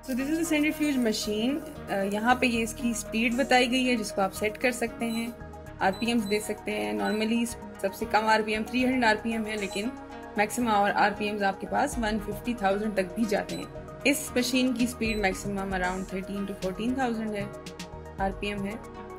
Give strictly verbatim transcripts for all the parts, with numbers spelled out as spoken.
So this is the centrifuge machine. यहाँ पे ये इसकी स्पीड बताई गई है जिसको आप सेट कर सकते हैं, आरपीएम्स दे सकते हैं। नॉर्मली सबसे कम आरपीएम तीन सौ आरपीएम है, लेकिन मैक्सिमम आरपीएम्स आपके पास एक लाख पचास हज़ार तक भी जाते हैं। इस मशीन की speed maximum around thirteen to fourteen thousand है, आरपीएम है।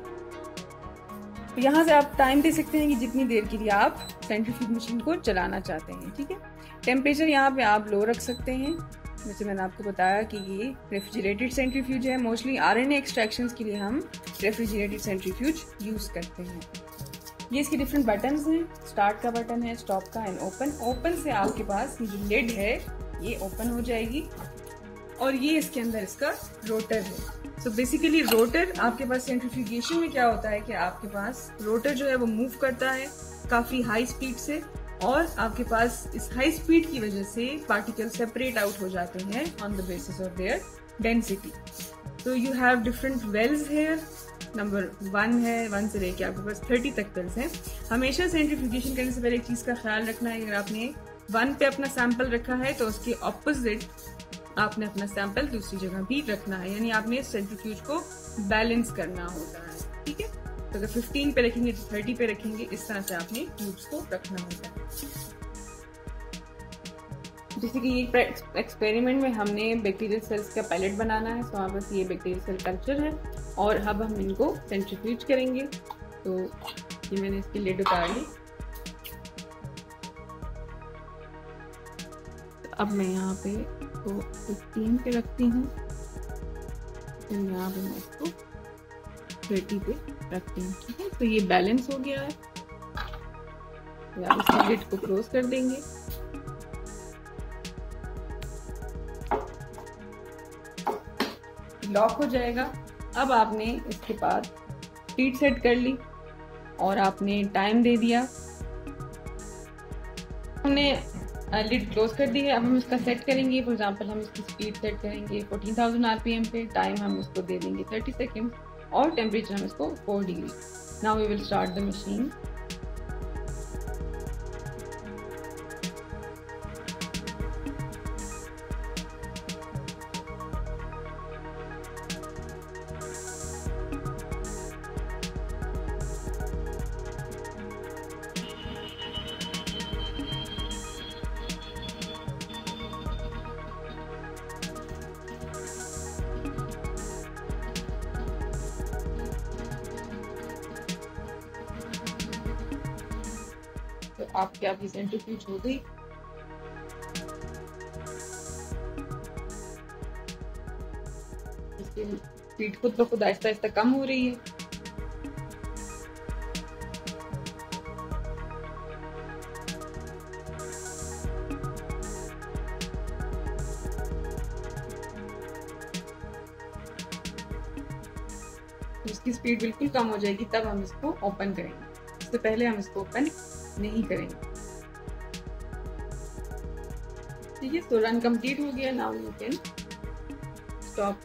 तो यहाँ से आप टाइम दे सकते हैं कि जितनी देर के लिए आप सेंट्रीफ्यूज मशीन को चलाना चाहते हैं। ठीक है, टेम्परेचर यहाँ पे आप लो रख सकते हैं। जैसे मैंने आपको बताया कि ये रेफ्रिजरेटेड सेंट्रीफ्यूज है। मोस्टली आरएनए एक्सट्रैक्शंस के लिए हम रेफ्रिजरेटेड सेंट्रीफ्यूज यूज करते हैं। ये इसके डिफरेंट बटन्स हैं, स्टार्ट का बटन है, स्टॉप का एंड ओपन। ओपन से आपके पास ये जो लिड है ये ओपन हो जाएगी और ये इसके अंदर इसका रोटर है। सो बेसिकली रोटर आपके पास सेंट्रीफ्यूगेशन में क्या होता है कि आपके पास रोटर जो है वो मूव करता है काफी हाई स्पीड से, और आपके पास इस हाई स्पीड की वजह से पार्टिकल सेपरेट आउट हो जाते हैं on the basis of their density. तो you have different wells here. Number one है, वन से लेके आपके पास थर्टी तक वेल्स हैं। हमेशा सेंट्रीफ्यूगेशन करने से पहले एक चीज का ख्याल रखना है, अगर आपने वन पे अपना सैंपल रखा है तो उसके ऑपोजिट आपने अपना सैंपल दूसरी जगह भी रखना है, यानी आपने सेंट्रीफ्यूज को बैलेंस करना होता है। ठीक है, तो अगर फिफ्टीन पे रखेंगे तो थर्टी पे रखेंगे, इस तरह से आपने ट्यूब्स को रखना होता है। जैसे कि ये एक्सपेरिमेंट में हमने बैक्टीरियल सेल्स का पैलेट बनाना है, तो हमारे पास ये बैक्टीरियल सेल कल्चर है और अब हम इनको सेंट्रीफ्यूज करेंगे। तो ये मैंने इसकी लिड उतार ली। तो अब मैं यहाँ पे तो फिफ्टीन पे रखती हूँ, तो यहाँ पे मैं इसको थर्टी पे रखती हूँ। ठीक है, तो ये बैलेंस हो गया है। तो आप इस लिड को क्लोज कर देंगे। लॉक हो जाएगा। अब आपने इसके बाद स्पीड सेट कर ली और आपने टाइम दे दिया। हमने लिड क्लोज कर दी है। अब हम इसका सेट करेंगे। फॉर एग्जांपल हम इसकी स्पीड सेट करेंगे फोर्टीन थाउजेंड आरपीएम पे, टाइम हम इसको दे देंगे थर्टी सेकेंड और टेम्परेचर हम इसको four degree. Now we will start the machine. तो आपके आपकी सेंट्रीफ्यूज हो गई। इसकी स्पीड खुद ब खुद आहिस्ता आहिस्ता कम हो रही है। इसकी स्पीड बिल्कुल कम हो जाएगी, तब हम इसको ओपन करेंगे। इससे पहले हम इसको ओपन नहीं करेंगे। ठीक है, तो रन कंप्लीट हो गया। Now you can stop.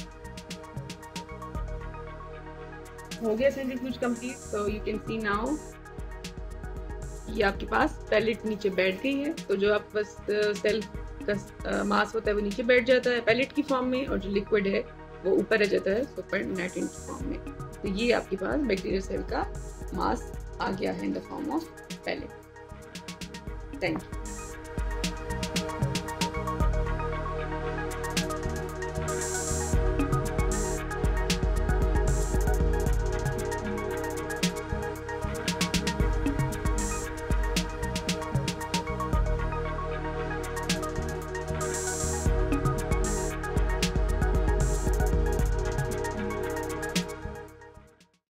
हो गया सेंट्रीफ्यूज कंप्लीट। तो यू कैन सी नाउ ये आपके पास पैलेट नीचे बैठ गई है। तो जो आपके पास सेल का मास होता है वो नीचे बैठ जाता है पैलेट की फॉर्म में, और जो लिक्विड है वो ऊपर रह जाता है सुपर नेटिंग की फॉर्म में। तो ये आपके पास बैक्टीरियल सेल का मास आ गया है in the form of pellet. Thank you.